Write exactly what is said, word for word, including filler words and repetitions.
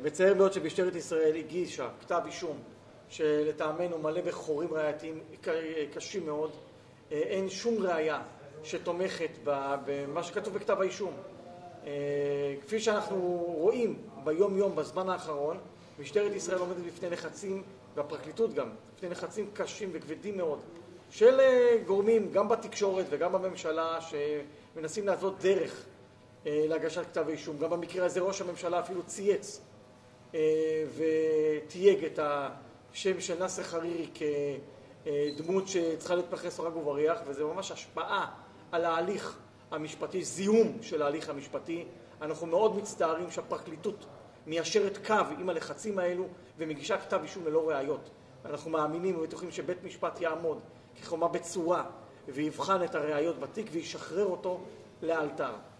מצער מאוד שמשטרת ישראל הגישה כתב אישום שלטעמנו מלא בחורים ראייתיים קשים מאוד. אין שום ראיה שתומכת במה שכתוב בכתב האישום. כפי שאנחנו רואים ביום יום בזמן האחרון, משטרת ישראל עומדת בפני לחצים, והפרקליטות גם, בפני לחצים קשים וכבדים מאוד, של גורמים גם בתקשורת וגם בממשלה שמנסים לעשות דרך להגשת כתב האישום. גם במקרה הזה ראש הממשלה אפילו צייץ ותייג את השם של נאסר חרירי כדמות שצריכה להתפחס סורג ובריח, וזה ממש השפעה על ההליך המשפטי, זיהום של ההליך המשפטי. אנחנו מאוד מצטערים שהפרקליטות מיישרת קו עם הלחצים האלו ומגישה כתב אישום ללא ראיות. אנחנו מאמינים ובטוחים שבית משפט יעמוד כחומה בצורה ויבחן את הראיות בתיק וישחרר אותו לאלתר.